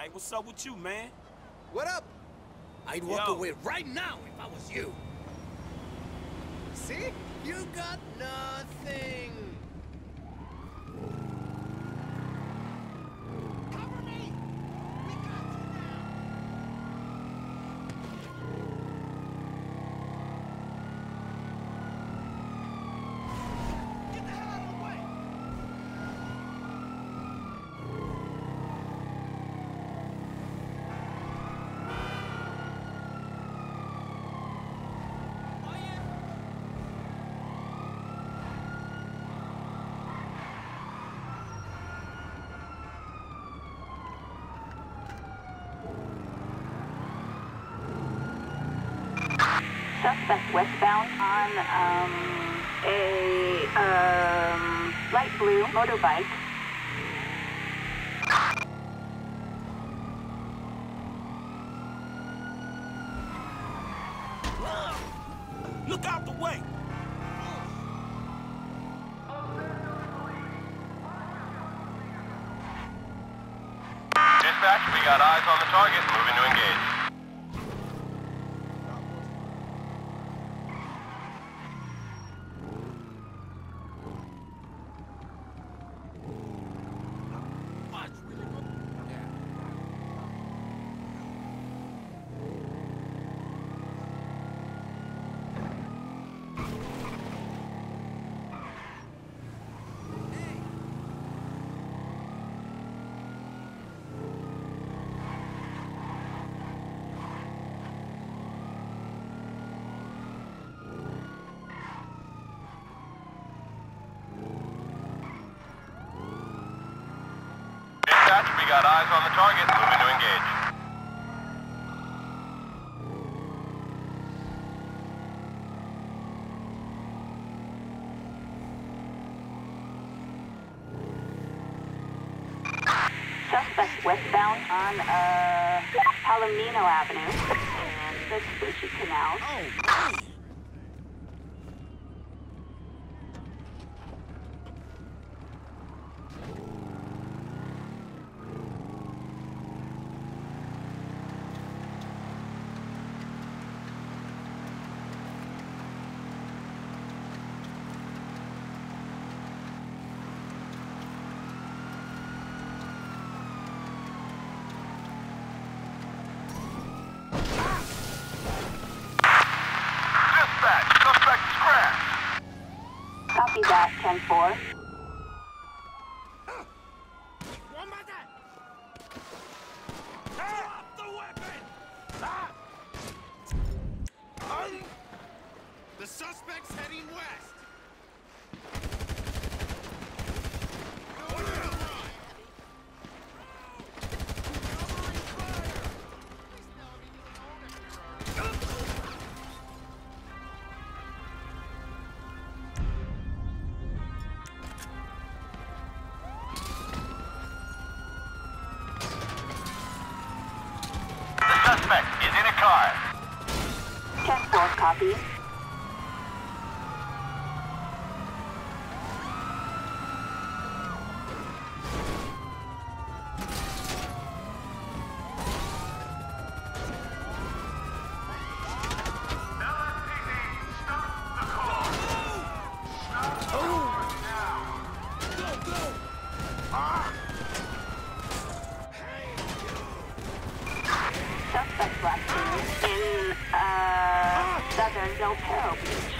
Like, what's up with you, man? What up? I'd walk away right now if I was you. See? You got nothing. Cover me! We got you now! Get the hell out of the way! Suspect westbound on a light blue motorbike. Look out the way! Dispatch, we got eyes on the target, moving to engage. Dispatch, we got eyes on the target, moving to engage. Suspect westbound on Palomino Avenue and the Vespucci Canal. Oh, man. Suspect is crashed. Copy that, 10-4. One by that. Drop the weapon! The suspect's heading west. Suspect is in a car. 10-4, copy. Suspect last seen in southern Del Perro Beach.